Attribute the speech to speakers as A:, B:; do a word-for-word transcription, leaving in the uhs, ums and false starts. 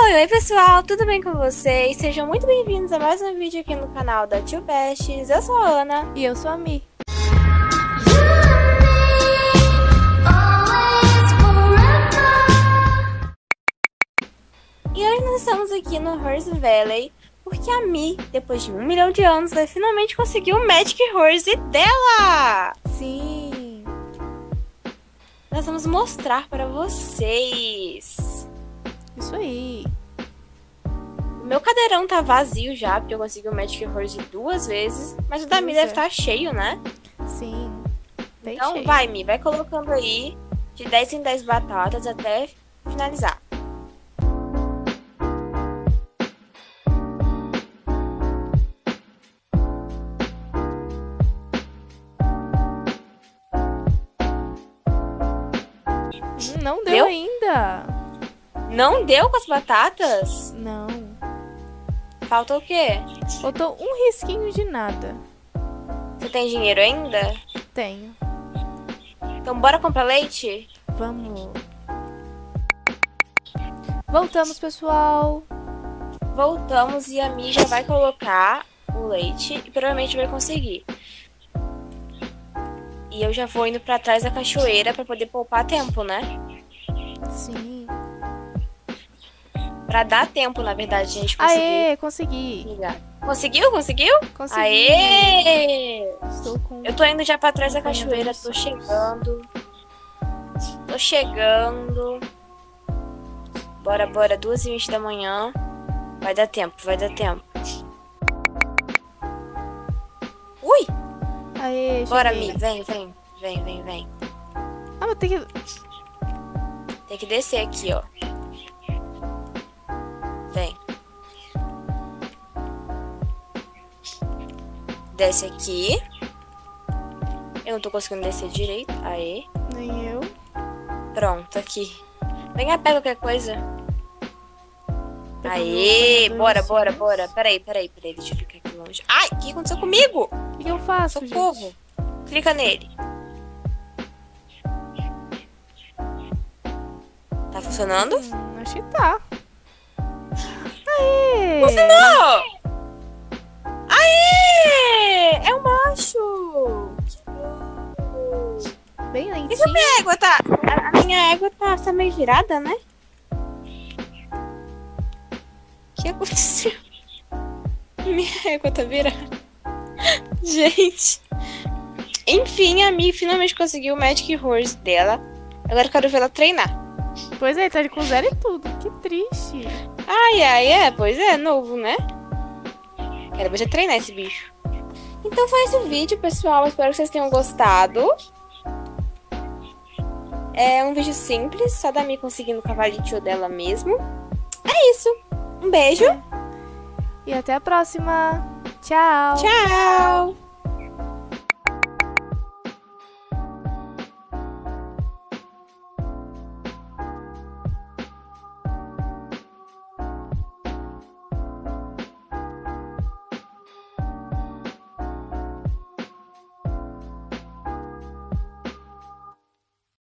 A: Oi, oi pessoal, tudo bem com vocês? Sejam muito bem-vindos a mais um vídeo aqui no canal da Tio Bestes. Eu sou a Ana.
B: E eu sou a Mi.
A: E hoje nós estamos aqui no Horse Valley, porque a Mi, depois de um milhão de anos, vai finalmente conseguir o Magic Horse dela!
B: Sim!
A: Nós vamos mostrar para vocês.
B: Isso aí.
A: O meu cadeirão tá vazio já, porque eu consegui o Magic Horse duas vezes. Mas o da Mi
B: Pois
A: deve
B: é.
A: estar cheio, né?
B: Sim. Bem
A: Então
B: cheio.
A: vai, Mi, vai colocando aí de dez em dez batatas até finalizar.
B: Hum, Não deu,
A: Deu?
B: ainda.
A: Não deu com as batatas?
B: Não.
A: Falta o quê?
B: Faltou um risquinho de nada.
A: Você tem dinheiro ainda?
B: Tenho.
A: Então bora comprar leite?
B: Vamos. Voltamos, pessoal.
A: Voltamos e a Mi já vai colocar o leite e provavelmente vai conseguir. E eu já vou indo pra trás da cachoeira pra poder poupar tempo, né?
B: Sim.
A: Pra dar tempo, na verdade, a gente conseguir.
B: Aê, consegui.
A: Ligar. Conseguiu? Conseguiu?
B: Consegui.
A: Aê!
B: Estou com...
A: Eu tô indo já pra trás da cachoeira, tô chegando. Tô chegando. Bora, bora, duas e vinte da manhã. Vai dar tempo, vai dar tempo. Ui!
B: Aê,
A: Bora,
B: cheguei.
A: Mi, vem, vem, vem, vem, vem.
B: Ah, vou ter que...
A: Tem que descer aqui, ó. Vem. Desce aqui. Eu não tô conseguindo descer direito. Aê.
B: Nem eu.
A: Pronto, aqui. Vem cá, pega qualquer coisa.
B: Pega
A: Aê,
B: meu
A: bora,
B: banhador
A: bora,
B: de
A: bora. Peraí, peraí, peraí. Deixa eu ficar aqui longe. Ai, o que aconteceu comigo?
B: O que eu faço,
A: Socorro.
B: gente?
A: Clica nele. Tá funcionando?
B: Hum, acho que tá. Aê!
A: Funcionou! Aê! É um macho! Que lindo!
B: Bem
A: E a
B: lentinho.
A: minha égua tá... A a minha égua tá, tá meio virada, né? O que aconteceu? Minha égua tá virada. Gente. Enfim, a Mi finalmente conseguiu o Magic Horse dela. Agora eu quero ver ela treinar.
B: Pois é, tá de com zero e tudo. Que triste.
A: Ai, ai, é. Pois é, novo, né? Quero ver você treinar esse bicho. Então foi esse o vídeo, pessoal. Espero que vocês tenham gostado. É um vídeo simples, só da Mi conseguindo o cavalitinho dela mesmo. É isso. Um beijo.
B: E até a próxima. Tchau.
A: Tchau.